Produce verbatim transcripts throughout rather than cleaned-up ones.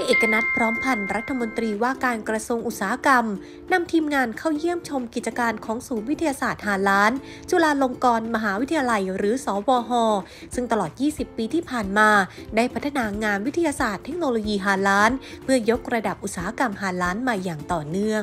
เอกนัท พร้อมพันธ์รัฐมนตรีว่าการกระทรวงอุตสาหกรรมนำทีมงานเข้าเยี่ยมชมกิจการของศูนย์วิทยาศาสตร์ฮาล้านจุฬาลงกรณ์มหาวิทยาลัยหรือสวห.ซึ่งตลอดยี่สิบปีที่ผ่านมาได้พัฒนางานวิทยาศาสตร์เทคโนโลยีฮาล้านเพื่อยกระดับอุตสาหกรรมฮาล้านมาอย่างต่อเนื่อง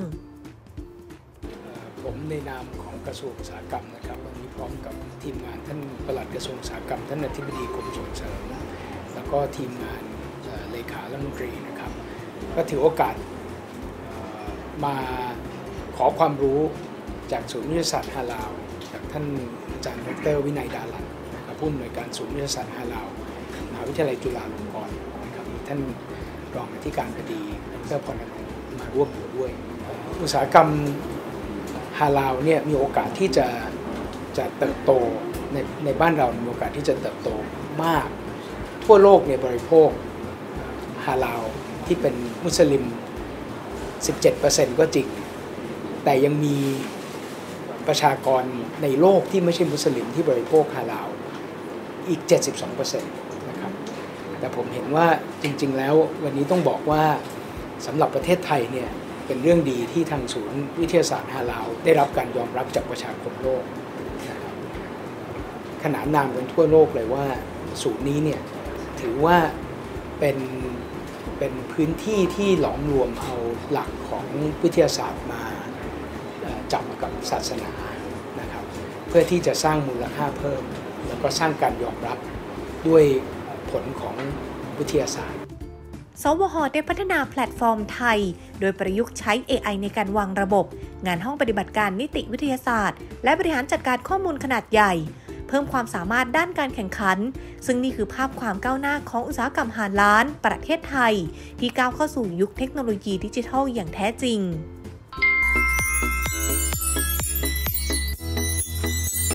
ผมในนามของกระทรวงอุตสาหกรรมนะครับวันนี้พร้อมกับทีมงานท่านปลัดกระทรวงอุตสาหกรรมท่านอธิบดีกรมส่งเสริมแล้วก็ทีมงานเลขารัฐมนตรีนะครับก็ถือโอกาสมาขอความรู้จากศูนย์วิทยาศาสตร์ฮาลาลจากท่านอาจารย์ดร.วินัยดาลันนะครับผู้อำนวยการศูนย์วิทยาศาสตร์ฮาลาลมหาวิทยาลัยจุฬาลงกรณ์นะครับมีท่านรองอธิการบดีดร.พรณรงค์มาร่วมอยู่ด้วยอุตสาหกรรมฮาลาลเนี่ยมีโอกาสที่จะจะเติบโตในในบ้านเรามีโอกาสที่จะเติบโตมากทั่วโลกเนี่ยบริโภคฮาลาลที่เป็นมุสลิม สิบเจ็ดเปอร์เซ็นต์ ก็จริงแต่ยังมีประชากรในโลกที่ไม่ใช่มุสลิมที่บริโภคฮาลาลอีก เจ็ดสิบสองเปอร์เซ็นต์ นะครับแต่ผมเห็นว่าจริงๆแล้ววันนี้ต้องบอกว่าสำหรับประเทศไทยเนี่ยเป็นเรื่องดีที่ทางศูนย์วิทยาศาสตร์ฮาลาลได้รับการยอมรับจากประชาคมโลกนะครับขนานนามกันทั่วโลกเลยว่าศูนย์นี้เนี่ยถือว่าเป็นเป็นพื้นที่ที่หลอมรวมเอาหลักของวิทยาศาสตร์มาจับกับศาสนานะครับเพื่อที่จะสร้างมูลค่าเพิ่มแล้วก็สร้างการยอมรับด้วยผลของวิทยาศาสตร์สวห.ได้พัฒนาแพลตฟอร์มไทยโดยประยุกต์ใช้ เอ ไอ ในการวางระบบงานห้องปฏิบัติการนิติวิทยาศาสตร์และบริหารจัดการข้อมูลขนาดใหญ่เพิ่มความสามารถด้านการแข่งขันซึ่งนี่คือภาพความก้าวหน้าของอุตสาหกรรมฮาล้านประเทศไทยที่ก้าวเข้าสู่ยุคเทคโนโลยีดิจิทัลอย่างแท้จริง